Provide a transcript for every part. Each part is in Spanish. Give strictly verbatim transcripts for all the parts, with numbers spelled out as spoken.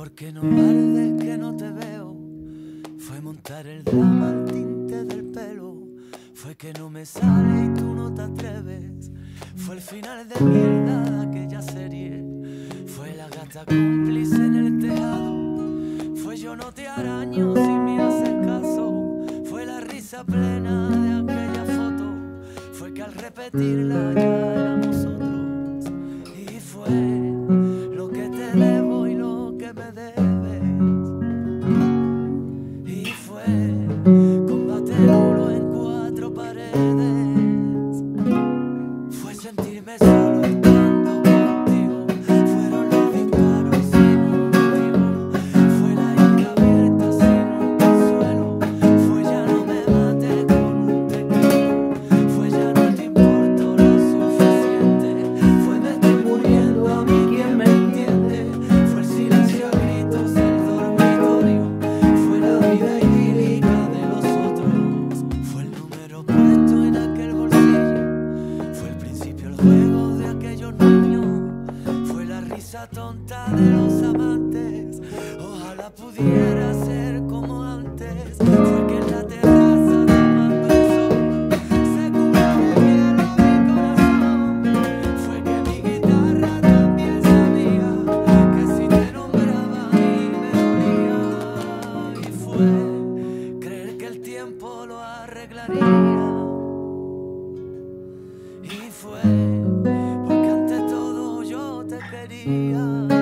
Porque no ardes que no te veo, fue montar el drama al tinte del pelo, fue que no me sale y tú no te atreves, fue el final de mierda de aquella serie, fue la gata cómplice en el tejado, fue yo no te araño si me haces caso, fue la risa plena de aquella foto, fue que al repetirla ya éramos otros, y fue lo que te debo y lo que me debes, y fue combate nulo en cuatro paredes, fue sentirme solo estando contigo, fueron los disparos sin un motivo, fue la isla abierta sin un consuelo, fue ya no me mates con un te quiero, fue ya no te importo lo suficiente, fue me estoy muriendo a mí quien me entiende, fue el silencio a gritos del dormitorio, fue la vida idílica de los otros, fue el número puesto en aquel bolsillo, fue el principio el juego de aquellos niños, fue la risa tonta de los amantes, ojalá pudiera ser como antes, fue que en la terraza tomando el sol se cubrió de hielo mi corazón, fue que mi guitarra también sabía que si te nombraba a mí me dolía, y fue creer que el tiempo lo arreglaría, y fue porque ante todo yo te quería,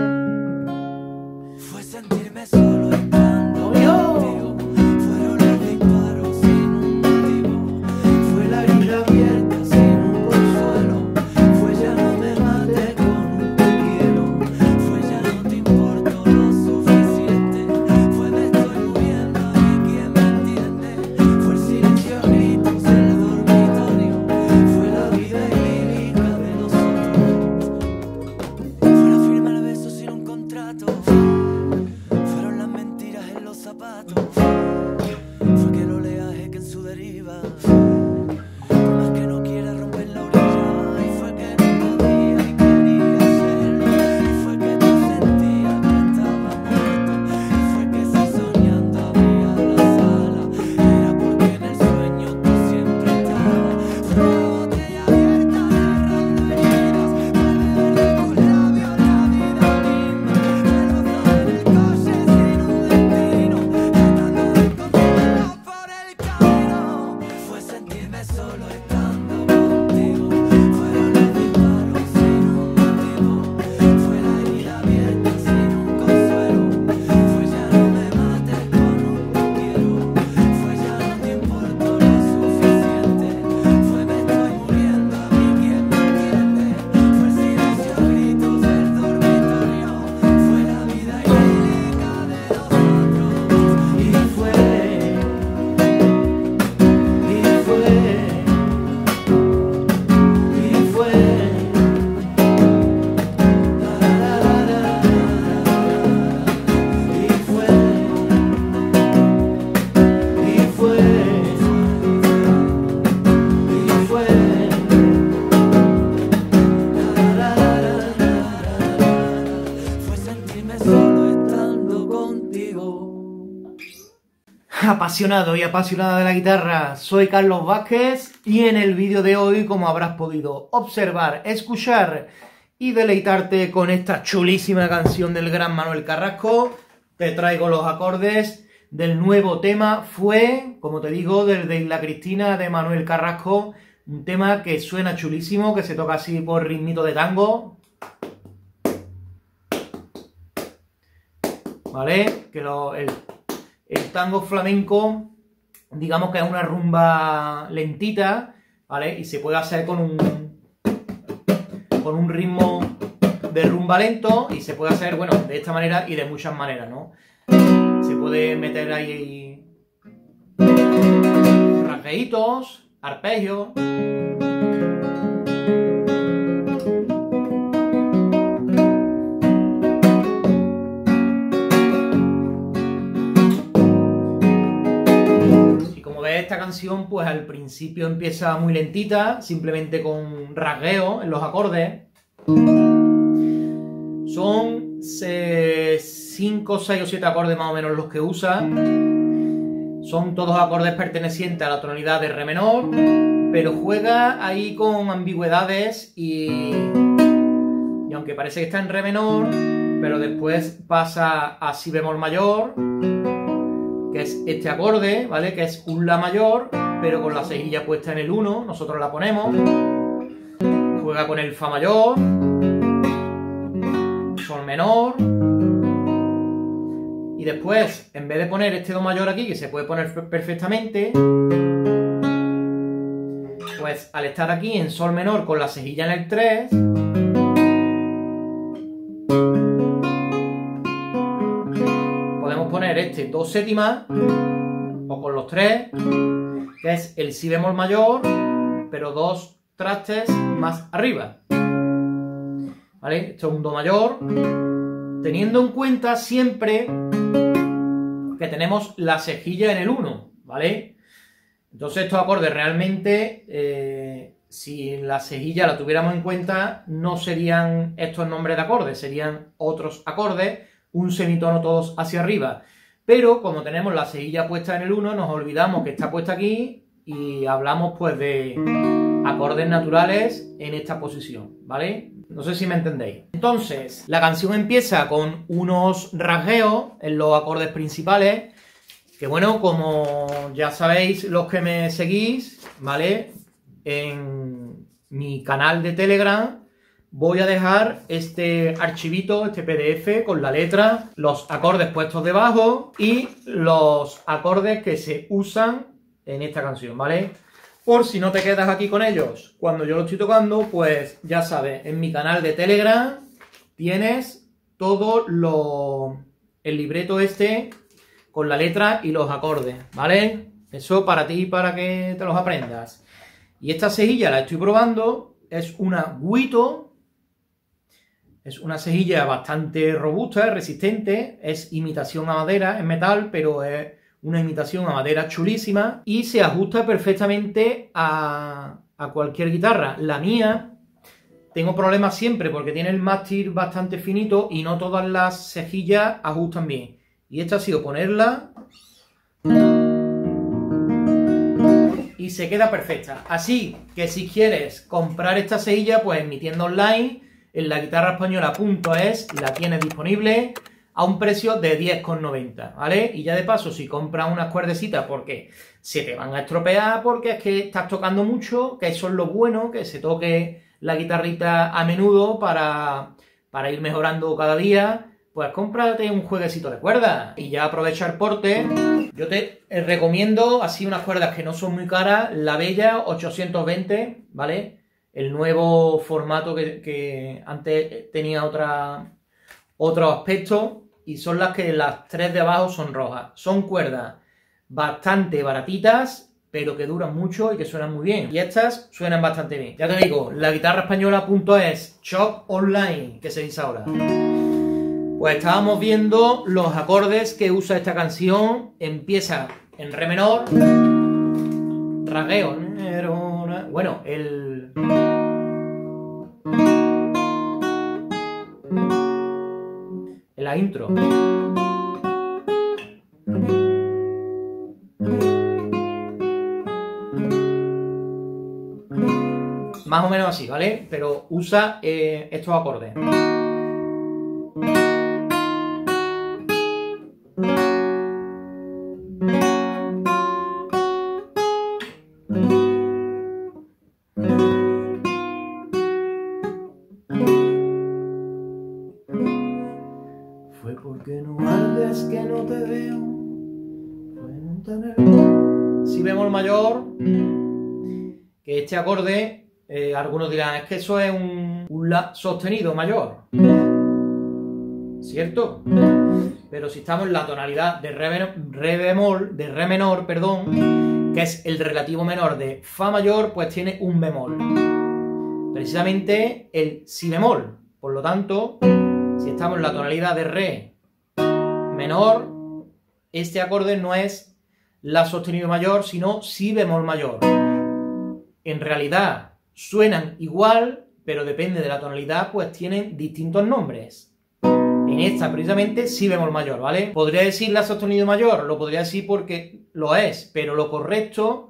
fue sentirme solo estando contigo, fueron los disparos sin un motivo, fue la vida abierta sin un consuelo, fue ya no me mates con un te quiero, fue ya no te importo lo suficiente, fue me estoy muriendo a mí quien me entiende, fue el silencio a gritos del dormitorio, fue la vida idílica de nosotros, fue la firma al beso sin un contrato, fueron las mentiras en los zapatos, fue que el oleaje que en su deriva, por más que no quiera romper la orilla, y fue que no podía y quería hacerlo, y fue que tú sentías que estaba muerto, y fue que si soñando abría la sala, era porque en el sueño tú siempre estabas, fue la botella abierta cerrando heridas, fue beber de tus labios la vida misma, fue los dos en el coche sin un destino, tratando de encontrarnos por el camino, fue sentirme solo estando contigo, fueron los disparos sin un motivo, fue la herida abierta sin un consuelo, fue ya no me mates con un te quiero, fue ya no te importo lo suficiente, fue me estoy muriendo a mí quien me entiende, fue el silencio a gritos del dormitorio, fue la vida idílica de nosotros, y fue, y fue, y fue, la, la, la, la, la, y fue, y fue, y fue, la, la, la, la, la, fue sentirme solo estando contigo. Apasionado y apasionada de la guitarra, soy Carlos Vázquez y en el vídeo de hoy, como habrás podido observar, escuchar y deleitarte con esta chulísima canción del gran Manuel Carrasco, te traigo los acordes del nuevo tema Fue, como te digo, del de Isla Cristina de Manuel Carrasco, un tema que suena chulísimo, que se toca así por ritmito de tango, ¿vale? Que lo, el, el tango flamenco, digamos que es una rumba lentita, ¿vale? Y se puede hacer con un, con un ritmo de rumba lento y se puede hacer, bueno, de esta manera y de muchas maneras, ¿no? Se puede meter ahí rasgueitos, arpegios. Esta canción, pues al principio empieza muy lentita, simplemente con rasgueo en los acordes. Son cinco, seis o siete acordes más o menos los que usa. Son todos acordes pertenecientes a la tonalidad de re menor, pero juega ahí con ambigüedades y, y aunque parece que está en re menor, pero después pasa a si bemol mayor, que es este acorde, ¿vale? Que es un la mayor, pero con la cejilla puesta en el uno, nosotros la ponemos. Juega con el fa mayor, sol menor, y después, en vez de poner este do mayor aquí, que se puede poner perfectamente, pues al estar aquí en sol menor con la cejilla en el tres, podemos poner este do séptima, o con los tres, que es el si bemol mayor, pero dos trastes más arriba. ¿Vale? Esto es un do mayor, teniendo en cuenta siempre que tenemos la cejilla en el uno, ¿vale? Entonces estos acordes realmente, eh, si la cejilla la tuviéramos en cuenta, no serían estos nombres de acordes, serían otros acordes, un semitono todos hacia arriba. Pero como tenemos la cejilla puesta en el uno, nos olvidamos que está puesta aquí y hablamos pues de acordes naturales en esta posición, ¿vale? No sé si me entendéis. Entonces, la canción empieza con unos rasgueos en los acordes principales, que bueno, como ya sabéis los que me seguís, ¿vale? En mi canal de Telegram voy a dejar este archivito, este P D F con la letra, los acordes puestos debajo y los acordes que se usan en esta canción, ¿vale? Por si no te quedas aquí con ellos cuando yo lo estoy tocando, pues ya sabes, en mi canal de Telegram tienes todo lo, el libreto este con la letra y los acordes, ¿vale? Eso para ti, para que te los aprendas. Y esta cejilla la estoy probando, es una Guito, es una cejilla bastante robusta, resistente, es imitación a madera, es metal, pero es una imitación a madera chulísima y se ajusta perfectamente a, a cualquier guitarra. La mía, tengo problemas siempre porque tiene el mástil bastante finito y no todas las cejillas ajustan bien. Y esta ha sido ponerla y se queda perfecta. Así que si quieres comprar esta cejilla, pues en mi tienda online, en la guitarra española punto es, la tienes disponible a un precio de diez con noventa, ¿vale? Y ya de paso, si compras unas cuerdecitas porque se te van a estropear, porque es que estás tocando mucho, que eso es lo bueno, que se toque la guitarrita a menudo para, para ir mejorando cada día, pues cómprate un jueguecito de cuerdas y ya aprovecha el porte. Yo te recomiendo así unas cuerdas que no son muy caras, la Bella ochocientos veinte, ¿vale? El nuevo formato que, que antes tenía otra... otro aspecto, y son las que las tres de abajo son rojas. Son cuerdas bastante baratitas, pero que duran mucho y que suenan muy bien. Y estas suenan bastante bien. Ya te digo, la guitarra española punto es, shop online, que se dice ahora. Pues estábamos viendo los acordes que usa esta canción. Empieza en re menor, rasgueo, bueno, el... en la intro. Más o menos así, ¿vale? Pero usa eh, estos acordes. Fue porque no ardes que no te veo. Fue no tener... Si bemol mayor, que este acorde, eh, algunos dirán, es que eso es un, un la sostenido mayor, ¿cierto? Pero si estamos en la tonalidad de re, re bemol, de re menor, perdón, que es el relativo menor de fa mayor, pues tiene un bemol, precisamente el si bemol. Por lo tanto, si estamos en la tonalidad de re menor, este acorde no es la sostenido mayor, sino si bemol mayor. En realidad suenan igual, pero depende de la tonalidad, pues tienen distintos nombres. En esta, precisamente, si bemol mayor, ¿vale? ¿Podría decir la sostenido mayor? Lo podría decir porque lo es, pero lo correcto...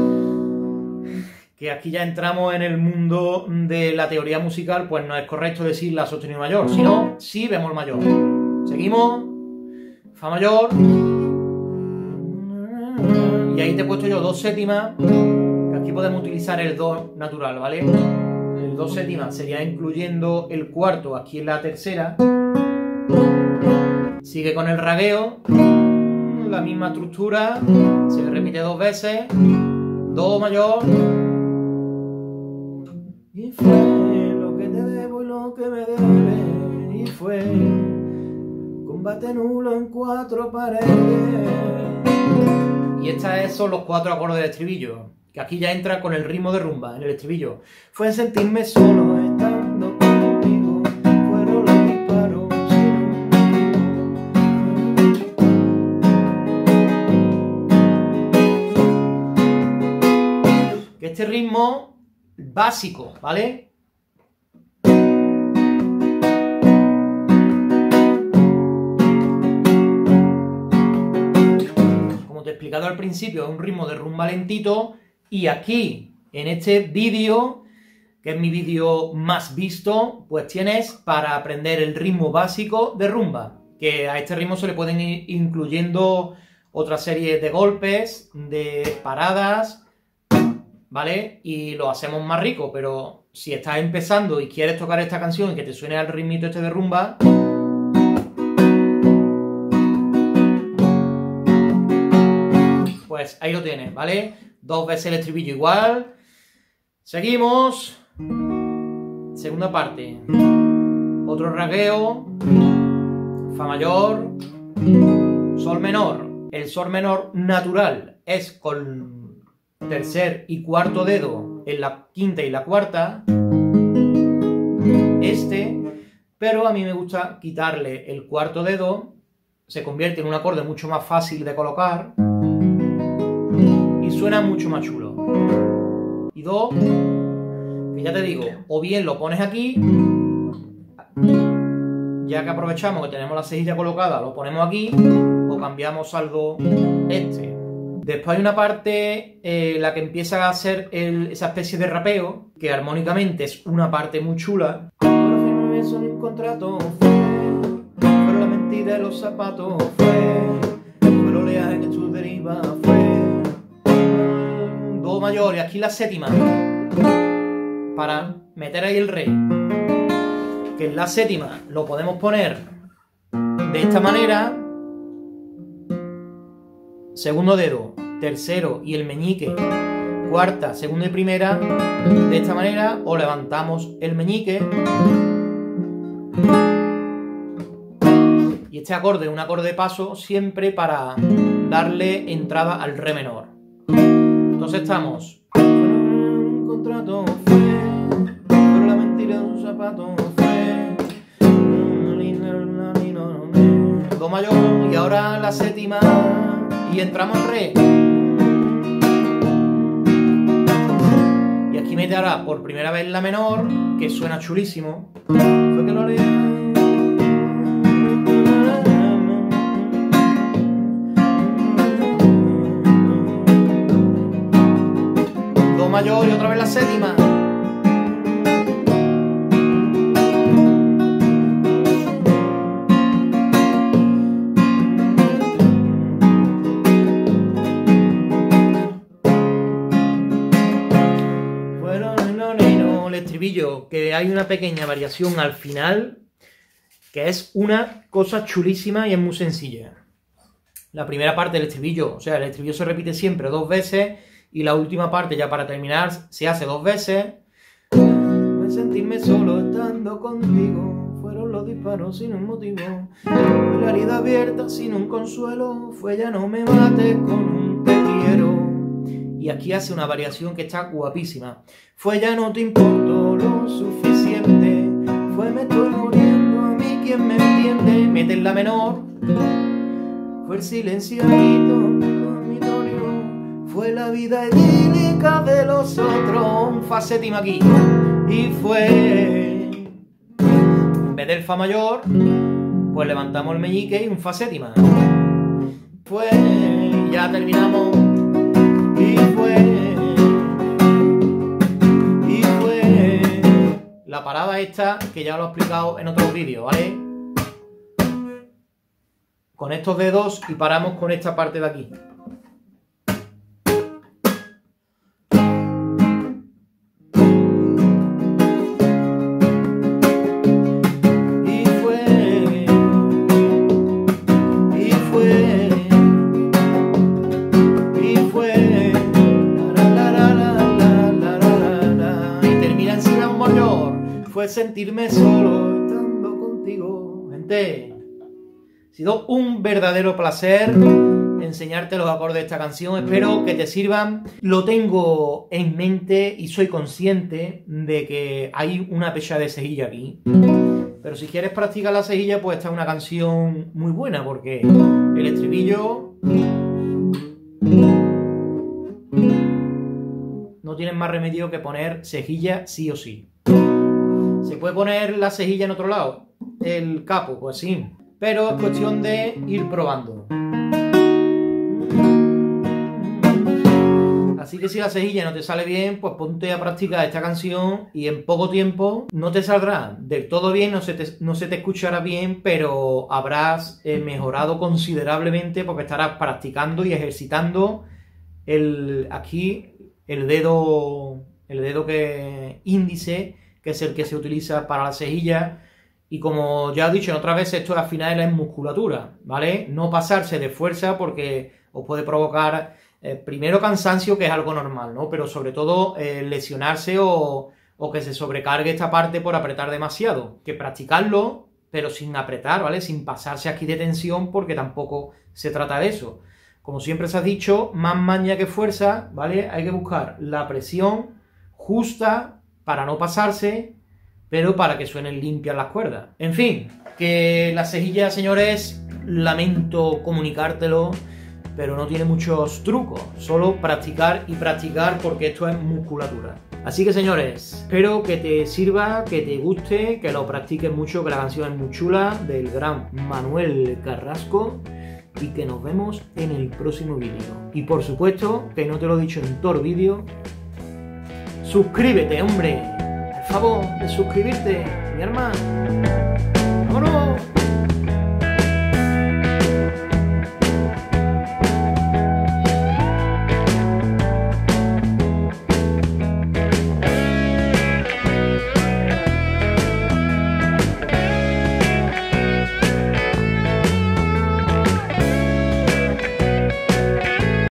que aquí ya entramos en el mundo de la teoría musical, pues no es correcto decir la sostenido mayor, sino si bemol mayor. Seguimos, fa mayor, y ahí te he puesto yo dos séptimas, que aquí podemos utilizar el do natural, ¿vale? El do séptimas sería incluyendo el cuarto aquí en la tercera. Sigue con el ragueo, la misma estructura, se repite dos veces, do mayor. Y fue lo que te debo y lo que me debe, y fue combate nulo en cuatro paredes. Y estos son los cuatro acordes de estribillo, que aquí ya entra con el ritmo de rumba en el estribillo. Fue sentirme solo estando contigo, fueron los disparos sin un... que este ritmo básico, ¿vale? Como te he explicado al principio, es un ritmo de rumba lentito, y aquí, en este vídeo, que es mi vídeo más visto, pues tienes para aprender el ritmo básico de rumba, que a este ritmo se le pueden ir incluyendo otra serie de golpes, de paradas, ¿vale? Y lo hacemos más rico, pero si estás empezando y quieres tocar esta canción y que te suene al ritmito este de rumba, pues ahí lo tienes, ¿vale? Dos veces el estribillo igual. Seguimos. Segunda parte. Otro ragueo. Fa mayor. Sol menor. El sol menor natural es con tercer y cuarto dedo en la quinta y la cuarta, este, pero a mí me gusta quitarle el cuarto dedo, se convierte en un acorde mucho más fácil de colocar y suena mucho más chulo. Y do, que ya te digo, o bien lo pones aquí, ya que aprovechamos que tenemos la cejilla colocada, lo ponemos aquí, o cambiamos al do este. Después hay una parte, eh, la que empieza a hacer el, esa especie de rapeo, que armónicamente es una parte muy chula. Pero firme eso en un contrato fue, pero la mentira de los zapatos fue, fue el oleaje que tú derivas fue, do mayor, y aquí la séptima, para meter ahí el re, que en la séptima lo podemos poner de esta manera. Segundo dedo, tercero y el meñique, cuarta, segunda y primera, de esta manera, o levantamos el meñique. Y este acorde es un acorde de paso siempre para darle entrada al re menor. Entonces estamos. Un contrato fue, pero la mentira de un zapato fue. Do mayor, y ahora la séptima. Y entramos en re. Y aquí mete ahora por primera vez la menor, que suena chulísimo. Fue que lo leí. Do mayor y otra vez la séptima. Que hay una pequeña variación al final, que es una cosa chulísima y es muy sencilla. La primera parte del estribillo, o sea, el estribillo se repite siempre dos veces, y la última parte, ya para terminar, se hace dos veces. Me sentirme solo estando contigo, fueron los disparos sin un motivo, fue la herida abierta sin un consuelo, fue ya no me mates con un te quiero. Y aquí hace una variación que está guapísima. Fue ya no te importo lo suficiente, fue me estoy muriendo, a mí quien me entiende. Mete en la menor. Fue el silenciadito dormitorio, fue la vida idílica de los otros. Un fa séptima aquí. Y fue, en vez del fa mayor, pues levantamos el meñique y un fa séptima. Fue, ya terminamos. Y fue, y fue. La parada esta, que ya lo he explicado en otros vídeos, ¿vale? Con estos dedos y paramos con esta parte de aquí. Fue sentirme solo estando contigo, gente. Ha sido un verdadero placer enseñarte los acordes de esta canción. Espero que te sirvan. Lo tengo en mente y soy consciente de que hay una pecha de cejilla aquí. Pero si quieres practicar la cejilla, pues esta es una canción muy buena, porque el estribillo no tienes más remedio que poner cejilla sí o sí. Se puede poner la cejilla en otro lado, el capo, pues sí, pero es cuestión de ir probando. Así que si la cejilla no te sale bien, pues ponte a practicar esta canción y en poco tiempo no te saldrá del todo bien, no se te, no se te escuchará bien, pero habrás eh, mejorado considerablemente porque estarás practicando y ejercitando el, aquí el dedo, el dedo que índice, que es el que se utiliza para la cejilla, y como ya he dicho en otras veces, esto al final es musculatura, ¿vale? No pasarse de fuerza porque os puede provocar eh, primero cansancio, que es algo normal, ¿no? Pero sobre todo eh, lesionarse o, o que se sobrecargue esta parte por apretar demasiado. Que practicarlo, pero sin apretar, ¿vale? Sin pasarse aquí de tensión, porque tampoco se trata de eso. Como siempre se ha dicho, más maña que fuerza, ¿vale? Hay que buscar la presión justa para no pasarse, pero para que suenen limpias las cuerdas. En fin, que la cejilla, señores, lamento comunicártelo, pero no tiene muchos trucos, solo practicar y practicar, porque esto es musculatura. Así que, señores, espero que te sirva, que te guste, que lo practiques mucho, que la canción es muy chula, del gran Manuel Carrasco, y que nos vemos en el próximo vídeo. Y por supuesto, que no te lo he dicho en todo el vídeo, suscríbete, hombre. Por favor, de suscribirte, mi hermano. ¡Vámonos!